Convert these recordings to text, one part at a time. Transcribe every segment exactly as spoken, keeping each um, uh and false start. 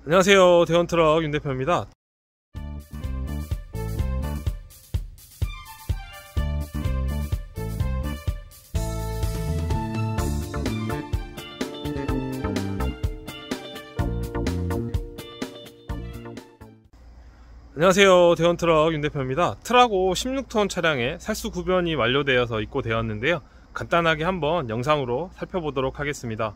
안녕하세요, 대원트럭 윤 대표입니다. 안녕하세요, 대원트럭 윤 대표입니다. 트라고 십육 톤 차량의 살수 구변이 완료되어서 입고되었는데요, 간단하게 한번 영상으로 살펴보도록 하겠습니다.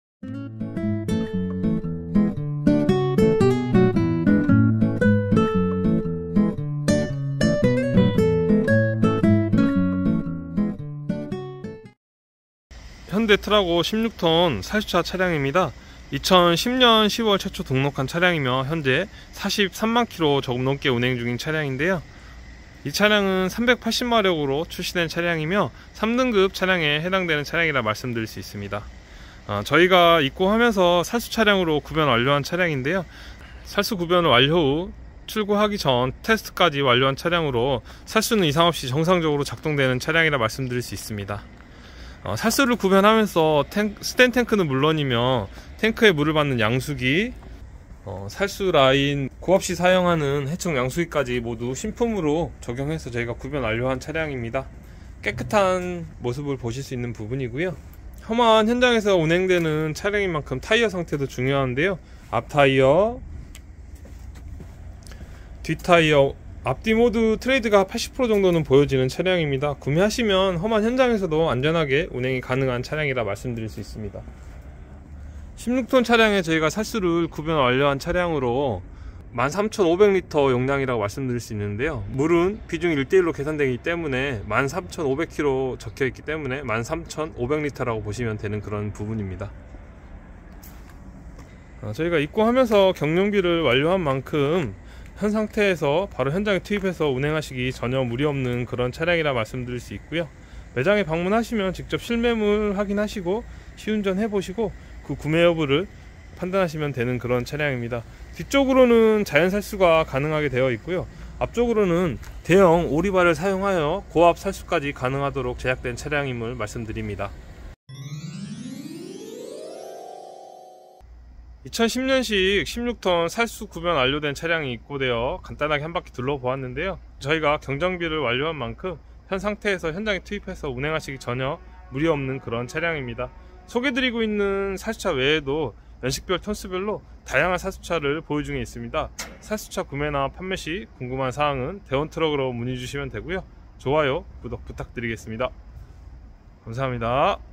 현대 트라고 십육 톤 살수차 차량입니다. 이천십 년 시월 최초 등록한 차량이며 현재 사십삼만 킬로미터 조금 넘게 운행 중인 차량인데요, 이 차량은 삼백팔십 마력으로 출시된 차량이며 삼 등급 차량에 해당되는 차량이라 말씀드릴 수 있습니다. 어, 저희가 입고하면서 살수 차량으로 구변 완료한 차량인데요, 살수 구변을 완료 후 출고하기 전 테스트까지 완료한 차량으로 살수는 이상 없이 정상적으로 작동되는 차량이라 말씀드릴 수 있습니다. 어, 살수를 구변하면서 탱, 스텐 탱크는 물론이며 탱크에 물을 받는 양수기, 어, 살수 라인, 고압 시 사용하는 해충 양수기까지 모두 신품으로 적용해서 저희가 구변 완료한 차량입니다. 깨끗한 모습을 보실 수 있는 부분이고요, 험한 현장에서 운행되는 차량인 만큼 타이어 상태도 중요한데요, 앞 타이어, 뒷 타이어, 앞뒤 모두 트레이드가 팔십 퍼센트 정도는 보여지는 차량입니다. 구매하시면 험한 현장에서도 안전하게 운행이 가능한 차량이라 말씀드릴 수 있습니다. 십육 톤 차량에 저희가 살수를 구변 완료한 차량으로 만 삼천오백 리터 용량이라고 말씀드릴 수 있는데요, 물은 비중 일 대 일로 계산되기 때문에 만 삼천오백 킬로미터 적혀있기 때문에 만 삼천오백 리터라고 보시면 되는 그런 부분입니다. 저희가 입고하면서 경량비를 완료한 만큼 현 상태에서 바로 현장에 투입해서 운행하시기 전혀 무리 없는 그런 차량이라 말씀드릴 수 있고요, 매장에 방문하시면 직접 실매물 확인하시고 시운전 해보시고 그 구매 여부를 판단하시면 되는 그런 차량입니다. 뒤쪽으로는 자연 살수가 가능하게 되어 있고요, 앞쪽으로는 대형 오리발을 사용하여 고압 살수까지 가능하도록 제작된 차량임을 말씀드립니다. 이천십 년식 십육 톤 살수 구변 완료된 차량이 입고되어 간단하게 한 바퀴 둘러보았는데요, 저희가 경정비를 완료한 만큼 현 상태에서 현장에 투입해서 운행하시기 전혀 무리 없는 그런 차량입니다. 소개드리고 있는 살수차 외에도 연식별 톤수별로 다양한 살수차를 보유 중에 있습니다. 살수차 구매나 판매 시 궁금한 사항은 대원트럭으로 문의 주시면 되고요, 좋아요, 구독 부탁드리겠습니다. 감사합니다.